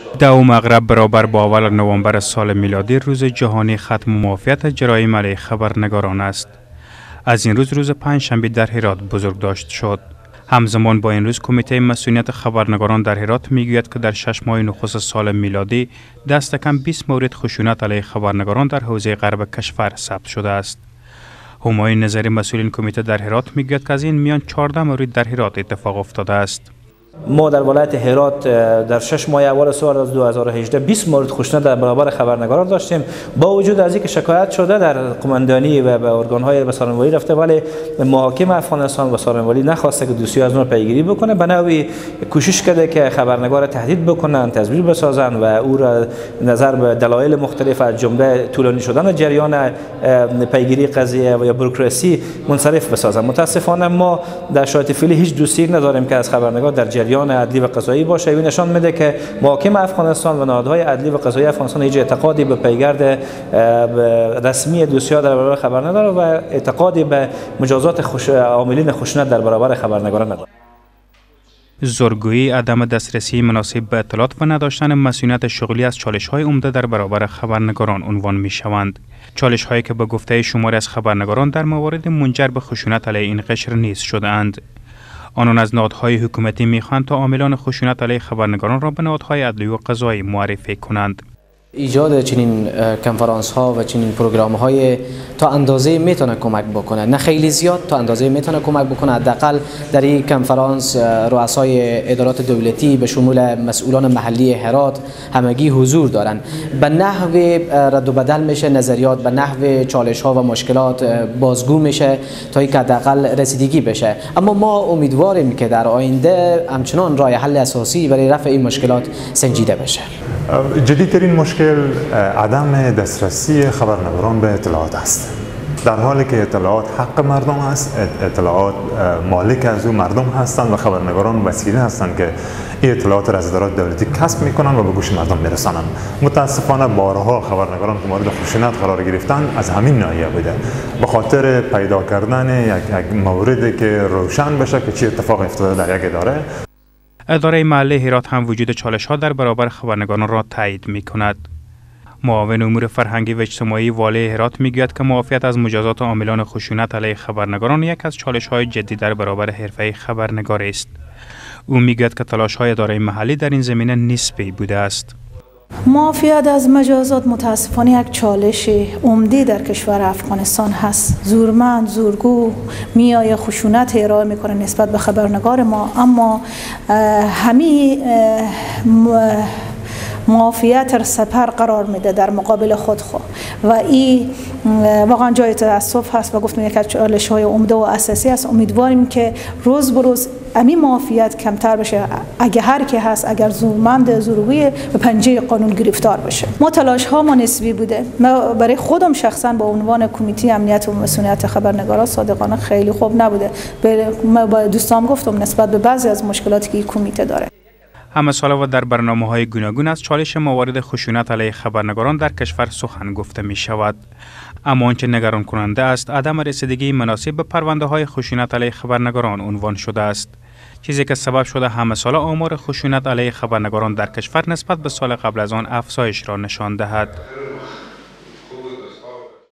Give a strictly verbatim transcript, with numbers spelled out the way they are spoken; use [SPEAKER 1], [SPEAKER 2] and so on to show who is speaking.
[SPEAKER 1] دو مغرب برابر با اول نوامبر سال میلادی روز جهانی ختم معافیت جرایم علیه خبرنگاران است. از این روز روز پنج شنبه در هرات بزرگداشت شد. همزمان با این روز کمیته مسئولیت خبرنگاران در هرات میگوید که در شش ماه نخست سال میلادی دست کم بیست مورد خشونت علیه خبرنگاران در حوزه غرب کشور ثبت شده است. همایون نظری مسئول این کمیته در هرات میگوید که از این میان چهارده مورد در هرات اتفاق افتاده است.
[SPEAKER 2] ما در ولایت هرات در شش ماه اول سال از دو هزار و هجده بیست مورد خشونت در برابر خبرنگاران داشتیم. با وجود از اینکه شکایت شده در قماندانی و به ارگان‌های بسارنوایی رفته، ولی محاکم افغانستان و بسارنوایی نخواسته که دوسیه از اون پیگیری بکنه. به نوعی کوشش کرده که خبرنگار تهدید بکنن، تزویر بسازن و او را نظر به دلایل مختلف از جمله طولانی شدن جریان پیگیری قضیه و یا بوروکراسی منصرف بسازن. متاسفانه ما در شرایط فعلی هیچ دوسیه نداریم که از خبرنگار در جریان عدلی و قضایی باشه. این نشان میده که محاکم افغانستان و نهادهای عدلی و قضایی افغانستان هیچ اعتقادی به پیگرد رسمی دوسیه در برابر خبر نداره و اعتقادی به مجازات خوش عاملین خشونت در برابر خبرنگاران نداره.
[SPEAKER 1] زورگویی، عدم دسترسی مناسب به اطلاعات و نداشتن مسئولیت شغلی از چالش‌های عمده در برابر خبرنگاران عنوان می‌شوند. چالش‌هایی که به گفته شماری از خبرنگاران در موارد منجر به خشونت علیه این قشر نیز شده‌اند. آنان از نهادهای حکومتی می‌خواهند تا عاملان خشونت علیه خبرنگاران را به نهادهای عدلی و قضایی معرفی کنند.
[SPEAKER 3] ایجاد چنین کنفرانس ها و چنین پروگرام های تا اندازه میتونه کمک بکنه، نه خیلی زیاد، تا اندازه میتونه کمک بکنه. حداقل در این کنفرانس رؤسای ادارات دولتی به شمول مسئولان محلی هرات همگی حضور دارن. به نحو رد و بدل میشه نظریات، به نحو چالش ها و مشکلات بازگو میشه تا اینکه حداقل رسیدگی بشه. اما ما امیدواریم که در آینده همچنان راه حل اساسی برای رفع این مشکلات سنجیده بشه.
[SPEAKER 4] جدیدترین مشکل عدم دسترسی خبرنگاران به اطلاعات است. در حالی که اطلاعات حق مردم است، اطلاعات مالک از او مردم هستند و خبرنگاران وسیله هستند که این اطلاعات را از ادارات دولتی کسب میکنند و به گوش مردم میرسانند. متاسفانه بارها خبرنگاران که مورد خشونت قرار گرفتند از همین ناحیه بوده، به خاطر پیدا کردن یک, یک موردی که روشن بشه که چه اتفاق افتاده در یک اداره.
[SPEAKER 1] اداره محلی هرات هم وجود چالش‌ها در برابر خبرنگاران را تایید می‌کند. معاون امور فرهنگی و اجتماعی والی هرات میگوید که معافیت از مجازات عاملان خشونت علیه خبرنگاران یک از چالش‌های جدی در برابر حرفه خبرنگاری است. او میگوید که تلاش‌های اداره محلی در این زمینه نسبی بوده است.
[SPEAKER 5] معافیت از مجازات متاسفانه یک چالش عمده در کشور افغانستان هست. زورمند، زورگو میای خشونت ارائه میکنه نسبت به خبرنگار ما، اما همین معافیت را سپر قرار میده در مقابل خود خود و این واقعا جای تأسف هست و گفتم یک از چالش‌های عمده و اساسی است. امیدواریم که روز به روز همین معافیت کمتر بشه. اگه هر کی هست اگر زورمند زورگوی به پنجه قانون گرفتار بشه. ما تلاش ها ما نسبی بوده. ما برای خودم شخصا با عنوان کمیته امنیت و مسئولیت خبرنگاران صادقانه خیلی خوب نبوده. ما با دوستام گفتم نسبت به بعضی از مشکلاتی که این کمیته داره.
[SPEAKER 1] همه ساله و در برنامه‌های گوناگون از چالش موارد خشونت علیه خبرنگاران در کشور سخن گفته می شود. اما آنچه نگران کننده است عدم رسیدگی مناسب به پرونده‌های خشونت علیه خبرنگاران عنوان شده است، چیزی که سبب شده همه ساله آمار خشونت علیه خبرنگاران در کشور نسبت به سال قبل از آن افزایش را نشان دهد.